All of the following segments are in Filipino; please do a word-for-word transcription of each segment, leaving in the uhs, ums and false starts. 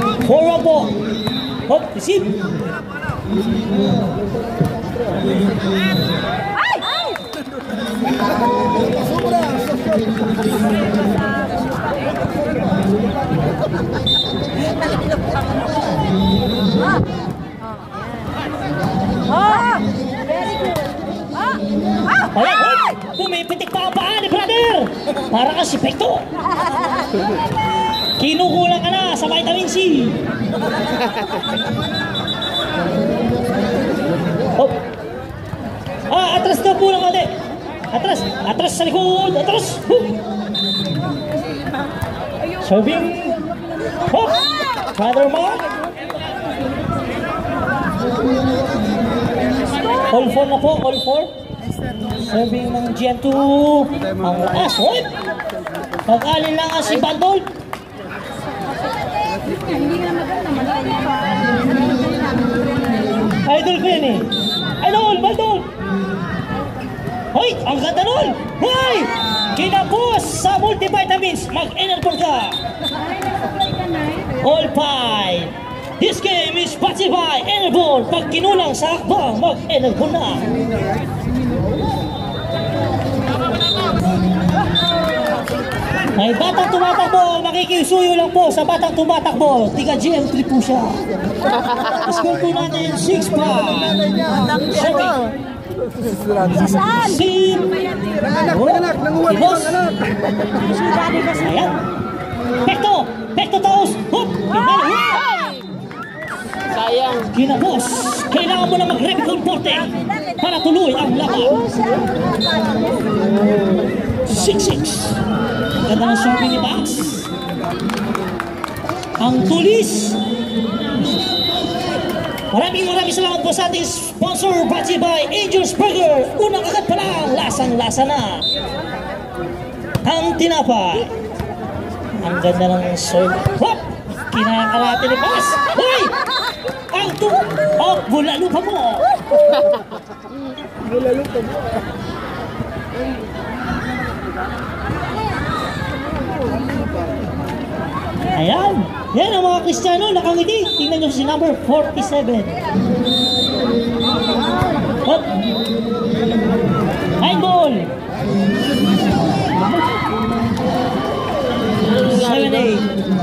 Forward po. Hop, receive. Ay! Ay! Ah! Very good. Ah! Ah! Ayan, hoy! Pumipitik pa ang paa ni brother! Para ka si Pekto! Kinukulang ka na sa vitamin C! Oh. Ah, atras daw po lang kali! Atras! Atras sa likod! Atras! Huh. Serving! Hop! Brother Mark! All four na po, all four. Serving ng G M two. Ang lakas, hoy! Pag-alin lang si Bandol. Idol ko yan eh. Idol, Bandol! Hoy, ang ganda nun! Hoy! Kinapos sa multivitamins. Mag-enerpol ka. All five. This game is sponsored by Enerpol. Pag kinulang sa akbang, mag-enerpol na. May batang tumatakbo, makikisuyo lang po sa batang tumatakbo. Tiga G M three po siya. Score po natin six five. Saan? Si... Nanganak, nanganak, nanguwan mo ang anak. Ayan. Pekto! Pekto Taos! Hup! Sayang. Kinapos! Kailangan mo na mag-record forte para tuloy ang laban. six six. Ganda ng serving ni Bax. Ang tulis. Maraming maraming salamat po sa ating sponsor, Bachi by Angel's Burger. Unang agad pa lang, lasang-lasa na. Ang tinapay. Ang ganda ng serve. Hop! Kinakarate ni Bax. Hoy! Ang tu... Oh, bulalo pa mo. Bulalo pa mo. Ayan. Yan ang mga Kristiyano nakangiti. Tingnan nyo si number forty-seven. Hop. Nine ball. seven eight.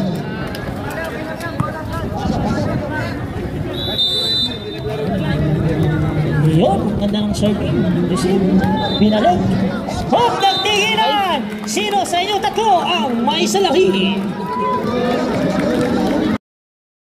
Yun. Ganda ng serving. Receive. Binalik. Hop. Nagtinginan. Sino sa inyo tatlo ang may salahi?